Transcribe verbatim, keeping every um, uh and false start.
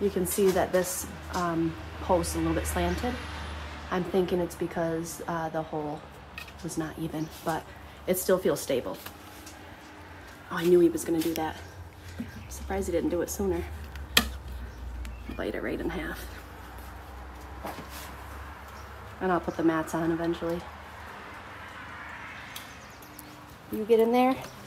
You can see that this um, post is a little bit slanted. I'm thinking it's because uh, the hole was not even, but it still feels stable. Oh, I knew he was gonna do that. I'm surprised he didn't do it sooner. Bite it right in half. And I'll put the mats on eventually. You get in there.